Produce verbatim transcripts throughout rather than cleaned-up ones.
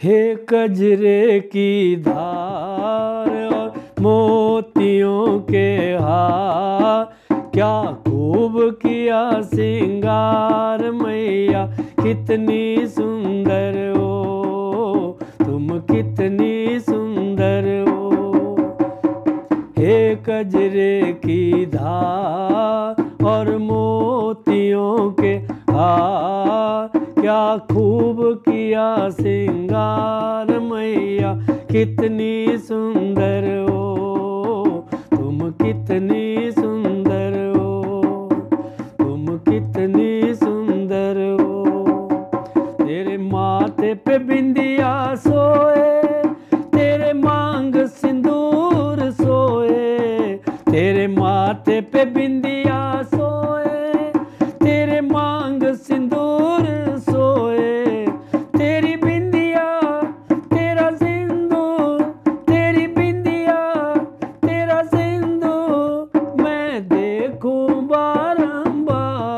हे कजरे की धार और मोतियों के हार, क्या खूब किया सिंगार मैया कितनी सुंदर हो, तुम कितनी सुंदर हो। हे कजरे की धार और मोतियों के हार, क्या खूब किया सिंगार मैया कितनी सुंदर हो, तुम कितनी सुंदर हो, तुम कितनी सुंदर हो। तेरे माथे पे बिंदिया सोए, तेरे मांग सिंदूर सोए, तेरे माथे पे बिंदिया सोए, तेरे मांग सिंदूर सोए, तेरी बिंदिया तेरा सिंदूर, तेरी बिंदिया तेरा सिंदूर मैं देखूं बारंबार।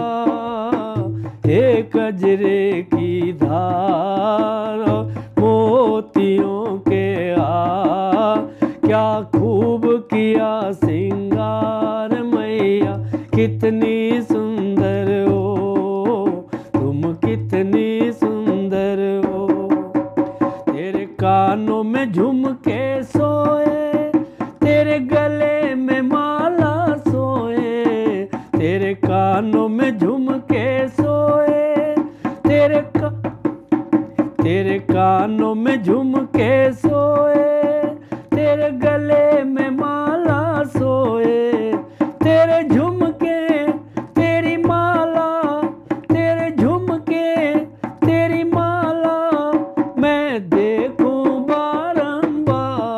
हे कजरे की धार मोतियों के हार, क्या खूब किया सिंगार मैया कितनी सुंदर हो, तुम कितनी सुंदर हो। तेरे कानों में झुमके सोए, तेरे गले में माला सोए, तेरे कानों में झुमके सोए, तेरे का तेरे कानों में झुमके सोए, तेरे गले में माला सोए, तेरे झुमके तेरी माला, तेरे झुमके तेरी माला मैं देखूं बारंबार।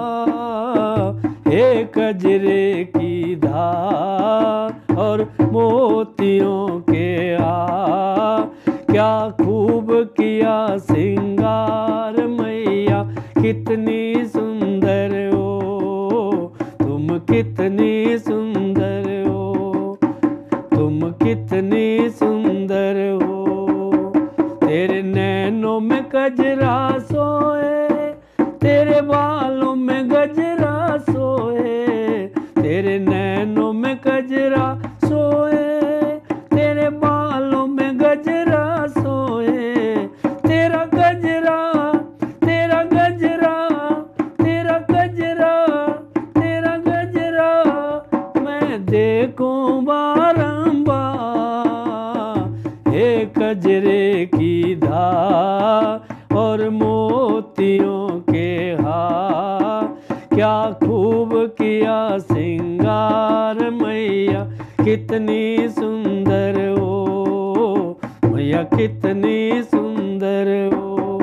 हे कजरे की धार और मोतियों के हार, क्या खूब किया सिंगार मैया कितनी सुंदर हो, तुम कितनी सुंदर हो, तुम कितनी सुंदर हो। तेरे नैनों में गजरा सोए, तेरे बालों में गजरा सोए, तेरे नैनों में गजरा सोए, तेरे बालों में गजरा सोए, तेरा गजरा तेरा गजरा तेरा गजरा तेरा गजरा मैं देखूं बारंबार। हे कजरे की धार और मोतियों के हार, क्या खूब किया सिंगार मैया कितनी सुंदर हो, मैया कितनी सुंदर हो।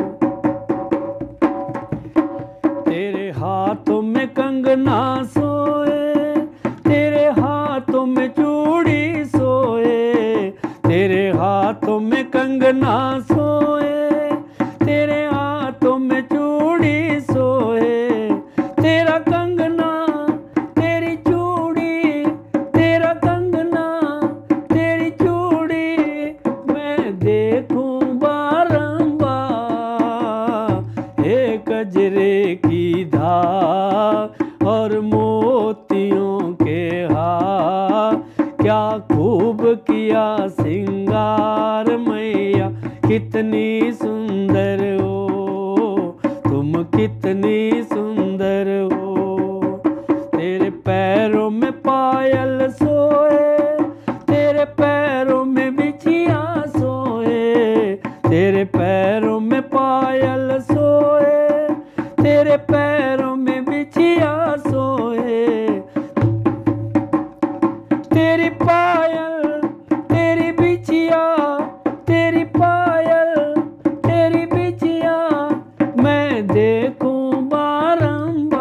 तेरे हाथों में कंगना सोए, तेरे हाथों में चूड़ी सोए, तेरे हाथों में कंगना सोए, तेरे हाथों में चूड़ी सोए, तेरा कंगना तेरी चूड़ी, तेरा कंगना तेरी चूड़ी मैं देखूं बारंबार। हे कजरे की धार और मोतियों के हार, क्या खूब किया सिंगार मैया कितनी सुंदर हो, तुम कितनी सुंदर हो। तेरे पैरों में पायल सोए, तेरे पैरों में बिछिया सोए, तेरे पैरों में पायल सोए, तेरे पैरों में बिछिया सोए, तेरी पायल तेरी बिछिया, तेरी पायल तेरी बिछिया मैं देखूं बारंबार।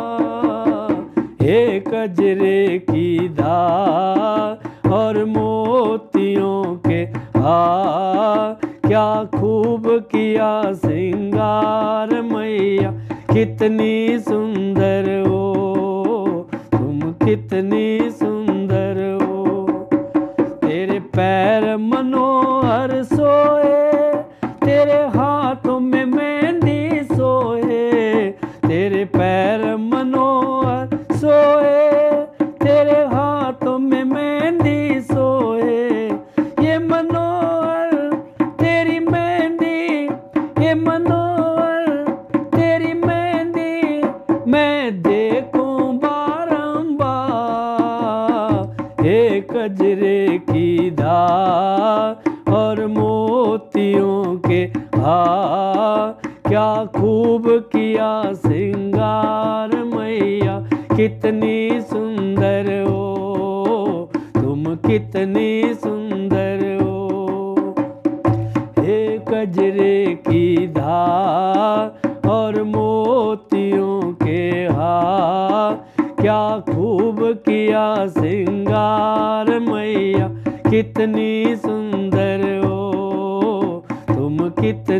हे कजरे की धार और मोतियों के हार, क्या खूब किया सिंगार मैया कितनी सुंदर हो, तुम कितनी सुंदर हो। तेरे पैर मनोहर सोए, तेरे हाथों में मेहंदी सोए, क्या खूब किया श्रृंगार मैया कितनी सुंदर हो, तुम कितनी सुंदर हो। हे गजरे की धार और मोतियों के हार, क्या खूब किया श्रृंगार मैया कितनी सुंदर हो, तुम कितनी